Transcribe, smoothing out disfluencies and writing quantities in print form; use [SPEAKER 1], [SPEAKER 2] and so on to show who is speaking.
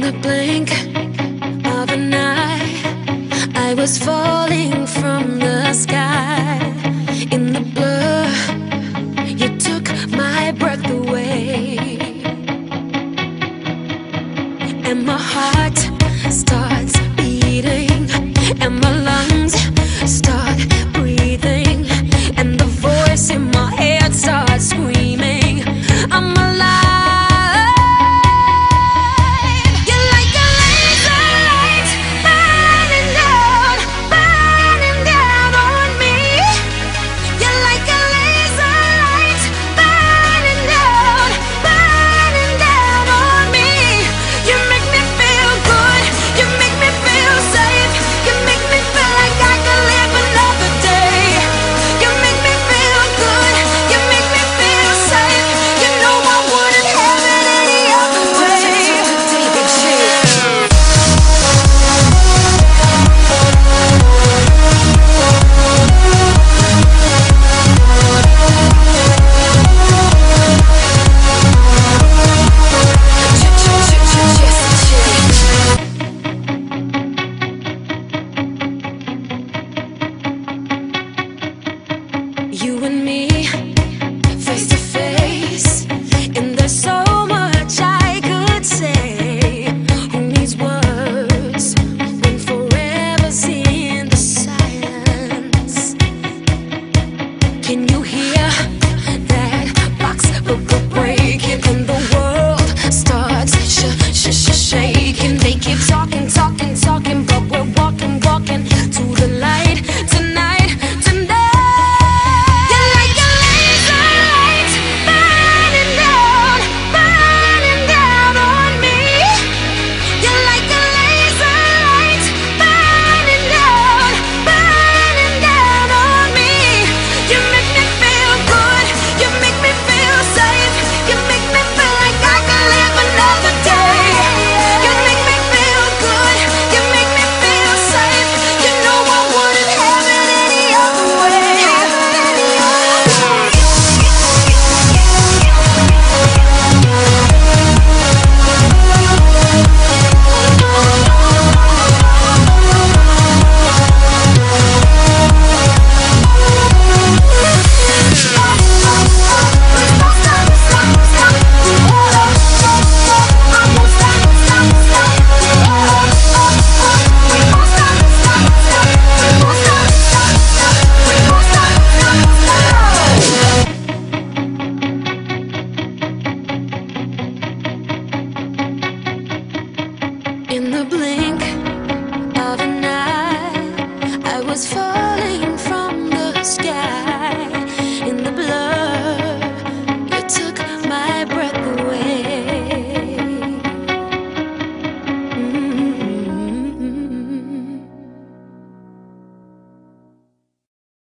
[SPEAKER 1] the blink of an eye, I was falling from the sky. In the blur, you took my breath away, and my heart starts beating, and my lungs start breathing, and the voice in my head starts screaming, I'm alive. You and me, face to face, and there's so much I could say. Who needs words when forever's in the silence? Can you hear that box breaking, and the world starts shaking? They keep talking, but we're walking to the light tonight. In the blink of an eye, I was falling.